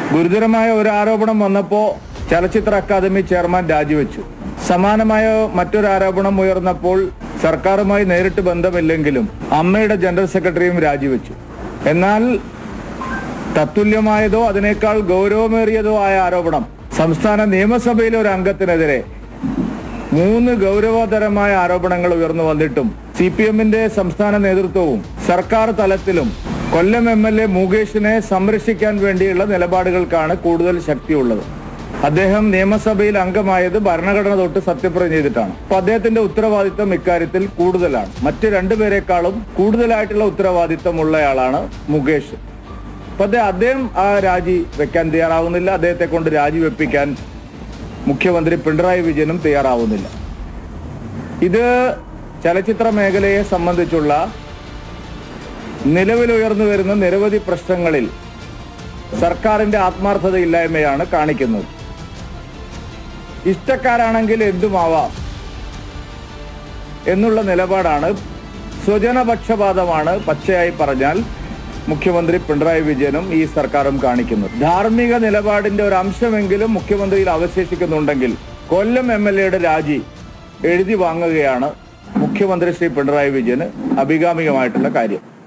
ഗുരുതരമായ ഒരു ആരോപണം വന്നപ്പോൾ ചലച്ചിത്ര അക്കാദമി ചെയർമാൻ രാജിവെച്ചു. സമാനമായ മറ്റൊരു ആരോപണം ഉയർന്നപ്പോൾ സർക്കാരുമായി നേരിട്ട് ബന്ധമില്ലെങ്കിലും അമ്മയുടെ ജനറൽ സെക്രട്ടറിയും രാജിവെച്ചു. എന്നാൽ തത്തുല്യമായതോ അതിനേക്കാൾ ഗൗരവമേറിയതോ ആയ ആരോപണം സംസ്ഥാന നിയമസഭയിലെ ഒരു അംഗത്തിനെതിരെ 3 ഗൗരവതരമായ ആരോപണങ്ങൾ ഉയർന്നു വന്നിട്ടും CPMന്റെ സംസ്ഥാന നേതൃത്വവും സർക്കാർ തലത്തിലും കൊല്ലം MLA മുകേഷിനെ സംരക്ഷിക്കാൻ വേണ്ടിയുള്ള നിലപാടുകൾക്കാണ് കൂടുതൽ ശക്തിയുള്ളത്. അദ്ദേഹം നിയമസഭയിൽ അംഗമായത് ഭരണഘടന തൊട്ട് സത്യപ്രതിജ്ഞ ചെയ്തിട്ടാണ്. അപ്പൊ അദ്ദേഹത്തിന്റെ ഉത്തരവാദിത്തം ഇക്കാര്യത്തിൽ കൂടുതലാണ്. മറ്റ് 2 പേരെക്കാളും കൂടുതലായിട്ടുള്ള ഉത്തരവാദിത്തമുള്ളയാളാണ് മുകേഷ്. അപ്പൊ അദ്ദേഹം ആ രാജി വെക്കാൻ തയ്യാറാവുന്നില്ല. അദ്ദേഹത്തെ കൊണ്ട് രാജിവെപ്പിക്കാൻ മുഖ്യമന്ത്രി പിണറായി വിജയനും തയ്യാറാവുന്നില്ല. ഇത് ചലച്ചിത്ര മേഖലയെ സംബന്ധിച്ചുള്ള നിലവിലുയർന്നു വരുന്ന നിരവധി പ്രശ്നങ്ങളിൽ സർക്കാരിന്റെ ആത്മാർത്ഥതയില്ലായ്മയാണ് കാണിക്കുന്നത്. ഇഷ്ടക്കാരാണെങ്കിൽ എന്തുമാവാം എന്നുള്ള നിലപാടാണ്, സ്വജനപക്ഷപാതമാണ് പച്ചയായി പറഞ്ഞാൽ മുഖ്യമന്ത്രി പിണറായി വിജയനും ഈ സർക്കാരും കാണിക്കുന്നത്. ധാർമ്മിക നിലപാടിന്റെ ഒരു അംശമെങ്കിലും മുഖ്യമന്ത്രിയിൽ അവശേഷിക്കുന്നുണ്ടെങ്കിൽ കൊല്ലം MLAയുടെ രാജി എഴുതി വാങ്ങുകയാണ് മുഖ്യമന്ത്രി ശ്രീ പിണറായി വിജയന് അഭികാമ്യമായിട്ടുള്ള കാര്യം.